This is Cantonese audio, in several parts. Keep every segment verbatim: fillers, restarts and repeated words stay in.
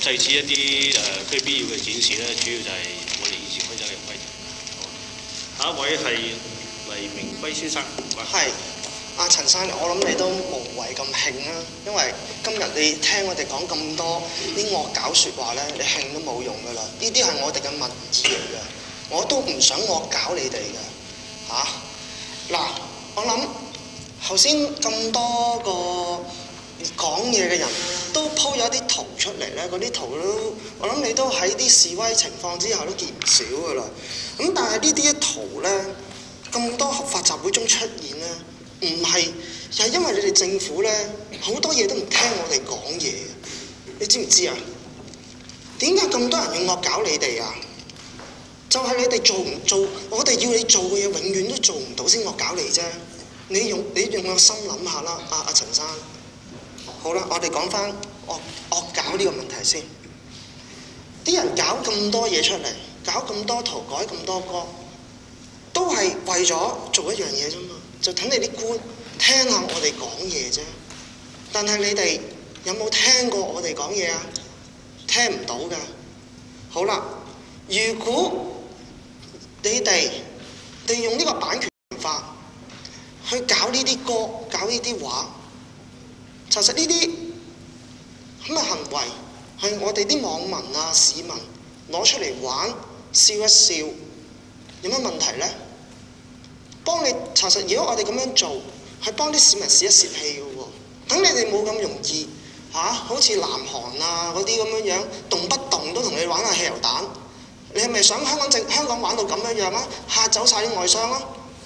制止一啲誒非必要嘅展示咧，主要就係我哋議事規則嘅規定。好，下一位係黎明輝先生。 係，阿陳生，我諗你都無謂咁興啦，因為今日你聽我哋講咁多啲惡搞説話咧，你興都冇用噶啦。呢啲係我哋嘅民意嚟嘅，我都唔想惡搞你哋嘅嚇。嗱、啊，我諗頭先咁多個講嘢嘅人都鋪咗啲圖出嚟咧，嗰啲圖都我諗你都喺啲示威情況之下都見唔少噶啦。咁但係呢啲圖咧，咁多合法集會中出現咧，唔係又係因為你哋政府咧好多嘢都唔聽我哋講嘢，你知唔知啊？點解咁多人要惡搞你哋啊？就係、是、你哋做唔做，我哋要你做嘅嘢永遠都做唔到先惡搞你啫。你用你用個心諗下啦，阿阿陳生。好啦，我哋講翻惡惡搞呢個問題先。啲人搞咁多嘢出嚟，搞咁多圖，改咁多歌，都係為咗做一樣嘢啫嘛，就等你啲官聽下我哋講嘢啫。但係你哋有冇聽過我哋講嘢啊？聽唔到㗎。好啦，如果你哋利用呢個版權法去搞呢啲歌，搞呢啲畫，其實呢啲咁嘅行為係我哋啲網民啊、市民攞出嚟玩笑一笑，有乜問題呢？幫你查實，如果我哋咁樣做，係幫啲市民泄一泄氣嘅喎。等你哋冇咁容易嚇、啊，好似南韓啊嗰啲咁樣樣，動不動都同你玩下汽油彈。你係咪想香港政香港玩到咁樣樣啊？嚇走晒啲外商啊！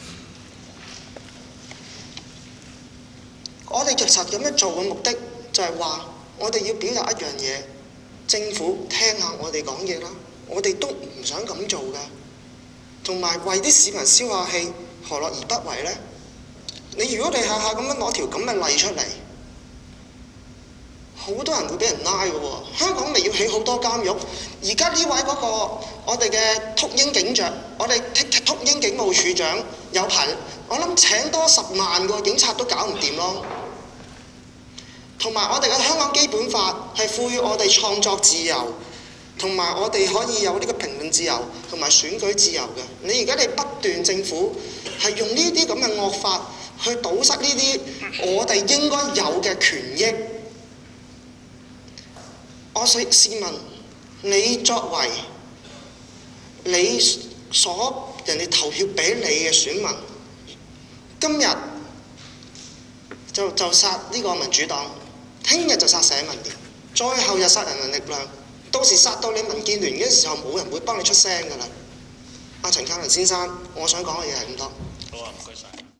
我哋其實咁樣做嘅目的就係話，我哋要表達一樣嘢，政府聽下我哋講嘢啦。我哋都唔想咁做㗎，同埋為啲市民消下氣，何樂而不為呢？你如果你下下咁樣攞條咁嘅例出嚟，好多人會俾人拉嘅喎。香港咪要起好多監獄？而家呢位嗰個我哋嘅禿鷹警長，我哋禿鷹警務處長有排，我諗請多十萬個警察都搞唔掂咯。同埋我哋嘅香港基本法係賦予我哋創作自由，同埋我哋可以有呢個評論自由同埋選舉自由嘅。你而家你不斷政府係用呢啲咁嘅惡法去堵塞呢啲我哋應該有嘅權益。我想試問你，作為你所人哋投票俾你嘅選民，今日就就殺呢個民主黨，聽日就殺社民連，再後日殺人民力量，到時殺到你民建聯嘅時候，冇人會幫你出聲㗎啦。阿陳鑑林先生，我想講嘅嘢係咁多。好啊，唔該晒。